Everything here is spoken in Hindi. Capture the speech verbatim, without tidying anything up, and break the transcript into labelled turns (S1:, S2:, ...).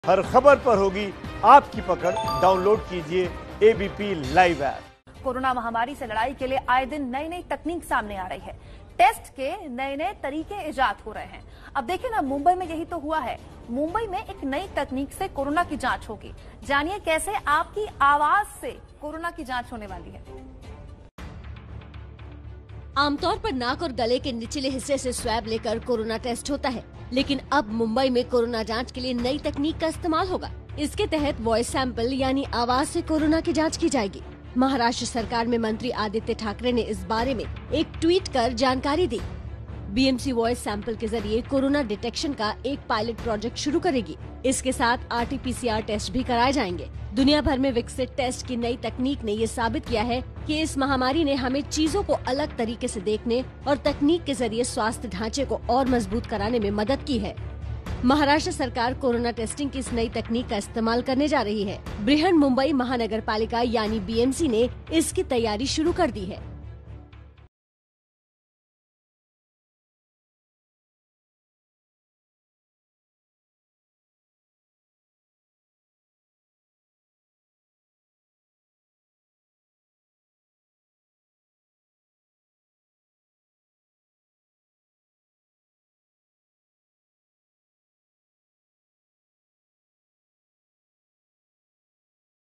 S1: हर खबर पर होगी आपकी पकड़। डाउनलोड कीजिए एबीपी लाइव ऐप।
S2: कोरोना महामारी से लड़ाई के लिए आए दिन नई नई तकनीक सामने आ रही है। टेस्ट के नए नए तरीके इजाद हो रहे हैं। अब देखिए ना, मुंबई में यही तो हुआ है। मुंबई में एक नई तकनीक से कोरोना की जांच होगी। जानिए कैसे आपकी आवाज से कोरोना की जांच होने वाली है।
S3: आमतौर पर नाक और गले के निचले हिस्से से स्वैब लेकर कोरोना टेस्ट होता है, लेकिन अब मुंबई में कोरोना जांच के लिए नई तकनीक का इस्तेमाल होगा। इसके तहत वॉइस सैंपल यानी आवाज से कोरोना की जांच की जाएगी। महाराष्ट्र सरकार में मंत्री आदित्य ठाकरे ने इस बारे में एक ट्वीट कर जानकारी दी। बीएमसी वॉइस सैंपल के जरिए कोरोना डिटेक्शन का एक पायलट प्रोजेक्ट शुरू करेगी। इसके साथ आरटीपीसीआर टेस्ट भी कराए जाएंगे। दुनिया भर में विकसित टेस्ट की नई तकनीक ने ये साबित किया है कि इस महामारी ने हमें चीजों को अलग तरीके से देखने और तकनीक के जरिए स्वास्थ्य ढांचे को और मजबूत कराने में मदद की है। महाराष्ट्र सरकार कोरोना टेस्टिंग की इस नई तकनीक का इस्तेमाल करने जा रही है। बृहन मुंबई महानगर पालिका यानी बीएमसी ने इसकी तैयारी शुरू कर दी है।